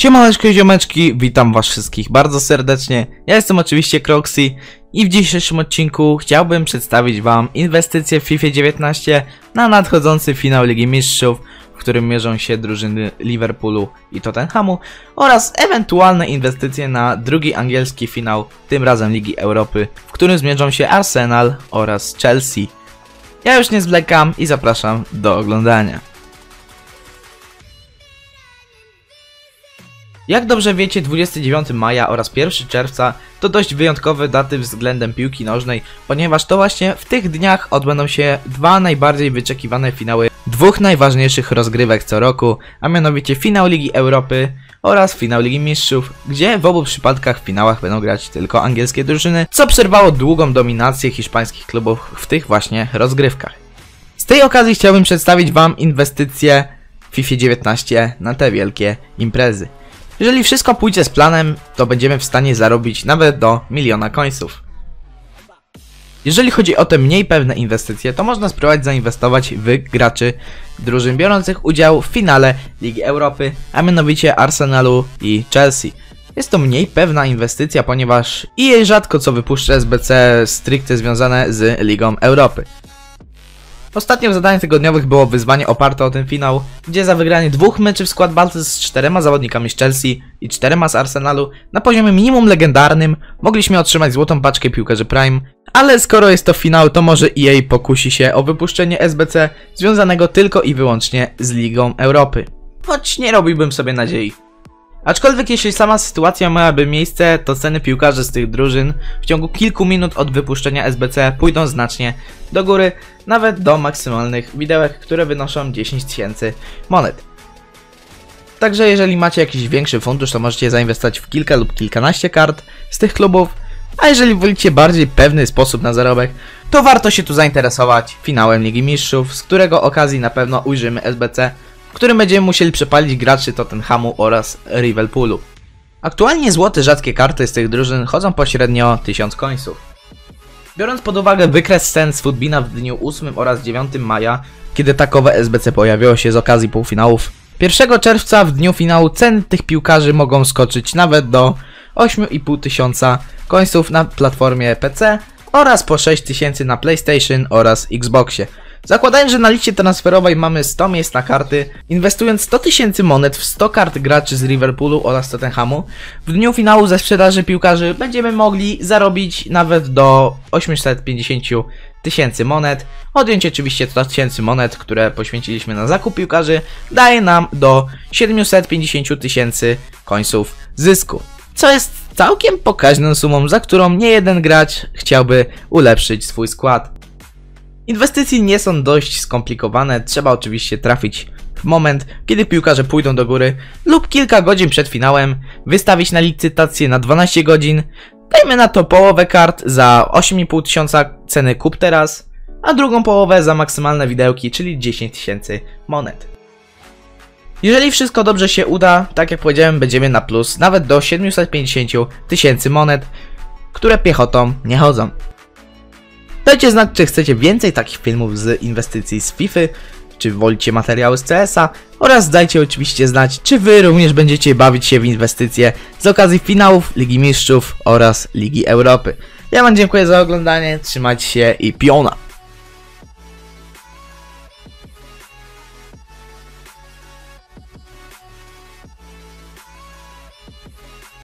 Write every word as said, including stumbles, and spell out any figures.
Siemaneczko ziomeczki, witam was wszystkich bardzo serdecznie. Ja jestem oczywiście Croxy i w dzisiejszym odcinku chciałbym przedstawić wam inwestycje w FIFA dziewiętnaście na nadchodzący finał Ligi Mistrzów, w którym mierzą się drużyny Liverpoolu i Tottenhamu, oraz ewentualne inwestycje na drugi angielski finał, tym razem Ligi Europy, w którym zmierzą się Arsenal oraz Chelsea. Ja już nie zwlekam i zapraszam do oglądania. Jak dobrze wiecie, dwudziestego dziewiątego maja oraz pierwszego czerwca to dość wyjątkowe daty względem piłki nożnej, ponieważ to właśnie w tych dniach odbędą się dwa najbardziej wyczekiwane finały dwóch najważniejszych rozgrywek co roku, a mianowicie finał Ligi Europy oraz finał Ligi Mistrzów, gdzie w obu przypadkach w finałach będą grać tylko angielskie drużyny, co przerwało długą dominację hiszpańskich klubów w tych właśnie rozgrywkach. Z tej okazji chciałbym przedstawić wam inwestycje w FIFA dziewiętnaście na te wielkie imprezy. Jeżeli wszystko pójdzie z planem, to będziemy w stanie zarobić nawet do miliona końców. Jeżeli chodzi o te mniej pewne inwestycje, to można spróbować zainwestować w graczy drużyn biorących udział w finale Ligi Europy, a mianowicie Arsenalu i Chelsea. Jest to mniej pewna inwestycja, ponieważ E A rzadko co wypuszcza S B C stricte związane z Ligą Europy. Ostatnio w zadaniach tygodniowych było wyzwanie oparte o ten finał, gdzie za wygranie dwóch meczy w skład walce z czterema zawodnikami z Chelsea i czterema z Arsenalu na poziomie minimum legendarnym mogliśmy otrzymać złotą paczkę piłkarzy Prime, ale skoro jest to finał, to może E A pokusi się o wypuszczenie S B C związanego tylko i wyłącznie z Ligą Europy. Choć nie robiłbym sobie nadziei. Aczkolwiek jeśli sama sytuacja miałaby miejsce, to ceny piłkarzy z tych drużyn w ciągu kilku minut od wypuszczenia S B C pójdą znacznie do góry, nawet do maksymalnych widełek, które wynoszą dziesięć tysięcy monet. Także jeżeli macie jakiś większy fundusz, to możecie zainwestować w kilka lub kilkanaście kart z tych klubów, a jeżeli wolicie bardziej pewny sposób na zarobek, to warto się tu zainteresować finałem Ligi Mistrzów, z którego okazji na pewno ujrzymy S B C, w którym będziemy musieli przepalić graczy Tottenhamu oraz Liverpoolu. Aktualnie złote rzadkie karty z tych drużyn chodzą pośrednio tysiąc końców. Biorąc pod uwagę wykres cen z Footbina w dniu ósmym oraz dziewiątego maja, kiedy takowe S B C pojawiło się z okazji półfinałów, pierwszego czerwca w dniu finału ceny tych piłkarzy mogą skoczyć nawet do ośmiu i pół tysiąca końców na platformie P C oraz po sześć tysięcy na PlayStation oraz Xboxie. Zakładając, że na liście transferowej mamy sto miejsc na karty, inwestując sto tysięcy monet w sto kart graczy z Liverpoolu oraz Tottenhamu, w dniu finału ze sprzedaży piłkarzy będziemy mogli zarobić nawet do osiemset pięćdziesiąt tysięcy monet. Odjąć oczywiście sto tysięcy monet, które poświęciliśmy na zakup piłkarzy, daje nam do siedemset pięćdziesiąt tysięcy końców zysku. Co jest całkiem pokaźną sumą, za którą nie jeden gracz chciałby ulepszyć swój skład. Inwestycje nie są dość skomplikowane, trzeba oczywiście trafić w moment, kiedy piłkarze pójdą do góry lub kilka godzin przed finałem, wystawić na licytację na dwanaście godzin, dajmy na to połowę kart za osiem i pół tysiąca ceny kup teraz, a drugą połowę za maksymalne widełki, czyli dziesięć tysięcy monet. Jeżeli wszystko dobrze się uda, tak jak powiedziałem, będziemy na plus nawet do siedemset pięćdziesiąt tysięcy monet, które piechotą nie chodzą. Dajcie znać, czy chcecie więcej takich filmów z inwestycji z FIFA, czy wolicie materiały z C S a, oraz dajcie oczywiście znać, czy wy również będziecie bawić się w inwestycje z okazji finałów Ligi Mistrzów oraz Ligi Europy. Ja wam dziękuję za oglądanie, trzymajcie się i piona!